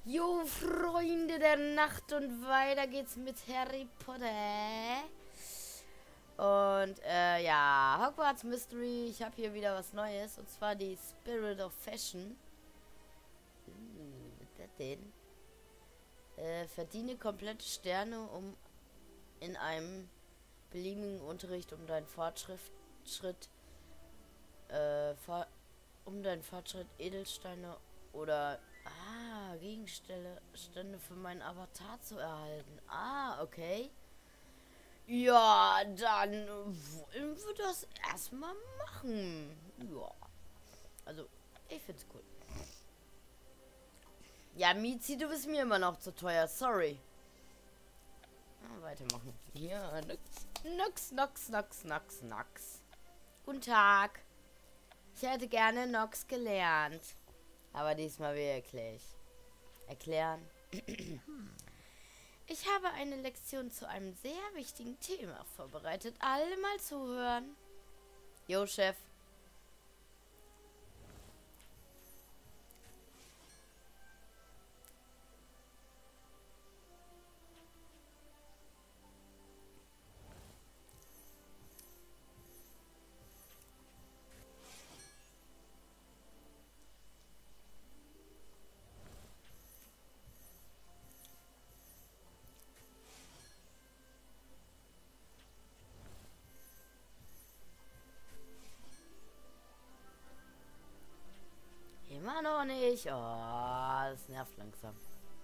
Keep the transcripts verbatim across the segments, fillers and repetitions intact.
Jo, Freunde der Nacht, und weiter geht's mit Harry Potter. Und, äh, ja, Hogwarts Mystery. Ich habe hier wieder was Neues, und zwar die Spirit of Fashion. Hm, was ist das denn? Äh, verdiene komplette Sterne, um in einem beliebigen Unterricht um deinen Fortschritt, Schritt, äh, for, um deinen Fortschritt Edelsteine oder ah, Gegenstände Stände für meinen Avatar zu erhalten. Ah, okay. Ja, dann wollen wir das erstmal machen. Ja. Also, ich find's cool. Ja, Mizi, du bist mir immer noch zu teuer. Sorry. Ah, weitermachen. Ja, nix, nix, nix, nix, nix. Guten Tag. Ich hätte gerne Nox gelernt. Aber diesmal wirklich. Erklären. Ich habe eine Lektion zu einem sehr wichtigen Thema vorbereitet. Alle mal zuhören. Jo, Chef. Immer noch nicht. Oh, das nervt langsam.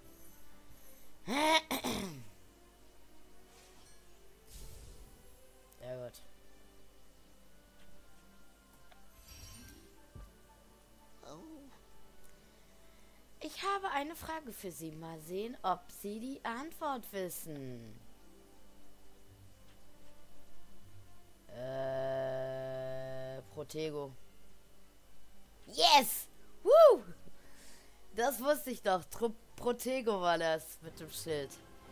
Sehr gut. Ich habe eine Frage für Sie. Mal sehen, ob Sie die Antwort wissen. Äh, Protego. Yes! Woo! Das wusste ich doch. Tro Protego war das mit dem Schild.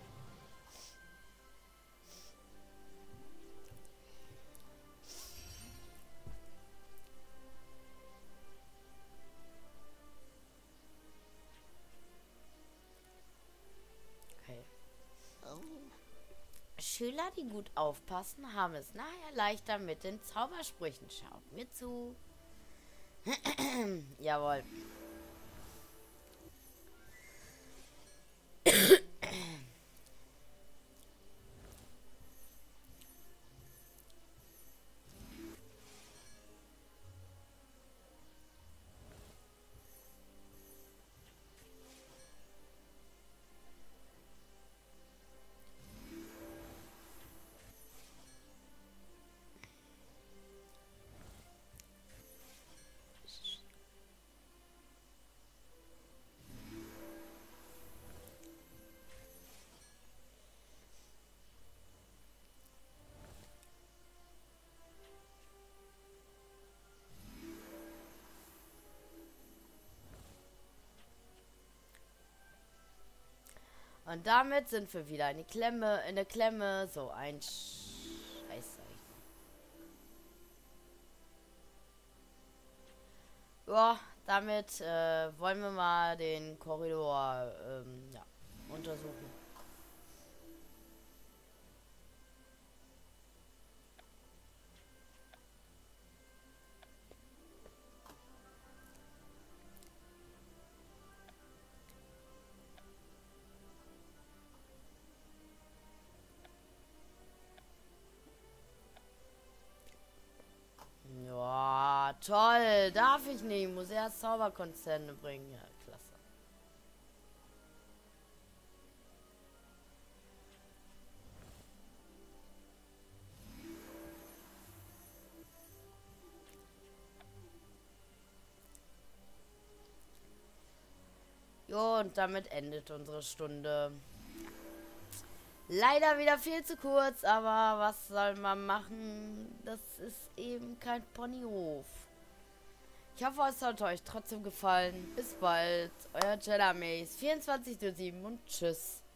Okay. Oh. Schüler, die gut aufpassen, haben es nachher leichter mit den Zaubersprüchen. Schaut mir zu. Jawohl. Und damit sind wir wieder in die Klemme, in der Klemme. So ein Scheiße. Ja, damit äh, wollen wir mal den Korridor ähm, ja, untersuchen. Ja, toll. Darf ich nicht. Muss erst Zauberkonzerne bringen. Ja, klasse. Jo, und damit endet unsere Stunde. Leider wieder viel zu kurz, aber was soll man machen? Das ist eben kein Ponyhof. Ich hoffe, es hat euch trotzdem gefallen. Bis bald. Euer Jedi Mace vierundzwanzig null sieben und tschüss.